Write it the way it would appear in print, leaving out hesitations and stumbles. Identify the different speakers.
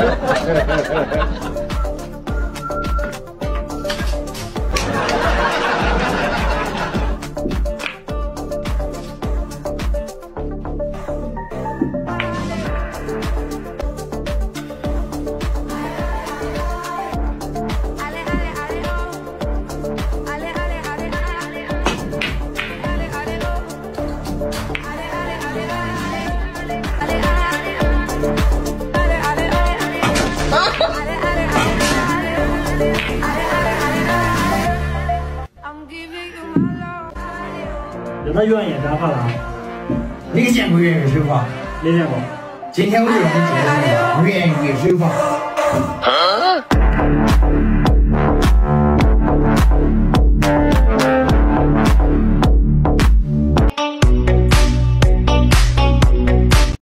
Speaker 1: 那原野干啥了？
Speaker 2: 你见过原月水法？
Speaker 1: 没见过。
Speaker 2: 今天我就让你见识一下原月水法。